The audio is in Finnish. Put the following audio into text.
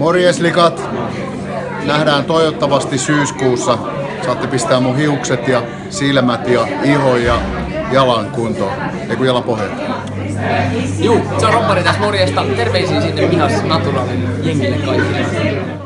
Morjeslikat! Nähdään toivottavasti syyskuussa. Saatte pistää mun hiukset ja silmät ja iho ja jalan kuntoon. Ei kun jalan pohjat. Juu, se on Roppari tässä morjesta. Terveisiä sinne Mihas Natural jengille kaikille.